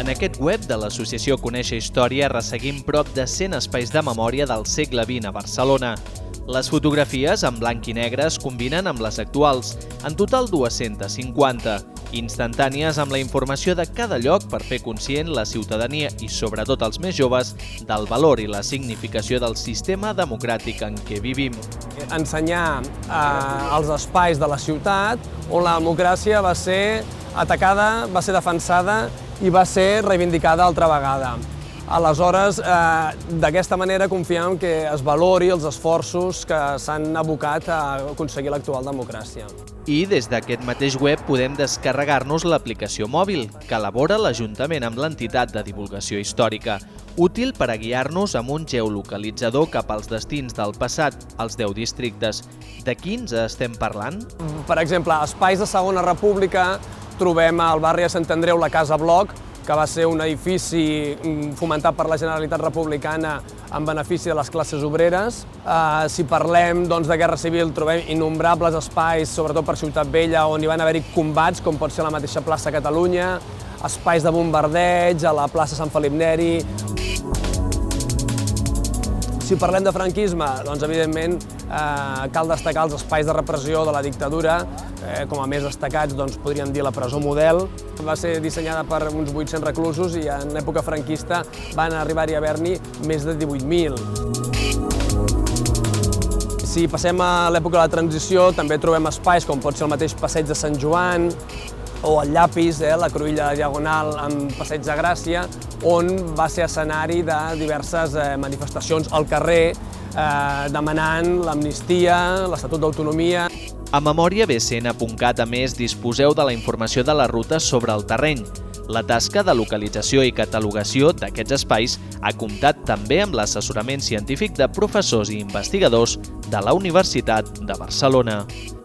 En aquest web de l'associació Conèixer Història resseguim prop de 100 espais de memòria del segle XX a Barcelona. Les fotografies en blanc i negre es combinen amb les actuals, en total 250, instantànies amb la informació de cada lloc per fer conscient la ciutadania i sobretot els més joves del valor i la significació del sistema democràtic en què vivim. Ensenyar els espais de la ciutat on la democràcia va ser atacada, va ser defensada i va ser reivindicada altra vegada. Aleshores, d'aquesta manera confiem que es valori els esforços que s'han abocat a aconseguir l'actual democràcia. I des d'aquest mateix web podem descarregar-nos l'aplicació mòbil que elabora l'Ajuntament amb l'entitat de divulgació històrica, útil per a guiar-nos amb un geolocalitzador cap als destins del passat, als 10 districtes. De quins estem parlant? Per exemple, espais de Segona República trobem al barri de Sant Andreu la Casa Bloc, que va ser un edifici fomentat per la Generalitat Republicana en benefici de les classes obreres. Si parlem de Guerra Civil, trobem innombrables espais, sobretot per Ciutat Vella, on hi van haver-hi combats, com pot ser la mateixa plaça Catalunya, espais de bombardeig, a la plaça Sant Felip Neri. Si parlem de franquisme, doncs evidentment cal destacar els espais de repressió de la dictadura, com a més destacats podríem dir la presó Model. Va ser dissenyada per uns 800 reclusos i en època franquista van arribar-hi a haver-n'hi més de 18.000. Si passem a l'època de la transició, també trobem espais com pot ser el mateix Passeig de Sant Joan o el Llapis, la cruïlla diagonal amb Passeig de Gràcia, on va ser escenari de diverses manifestacions al carrer demanant l'amnistia, l'Estatut d'Autonomia. A memoriabcn.cat, a més, disposeu de la informació de les rutes sobre el terreny. La tasca de localització i catalogació d'aquests espais ha comptat també amb l'assessorament científic de professors i investigadors de la Universitat de Barcelona.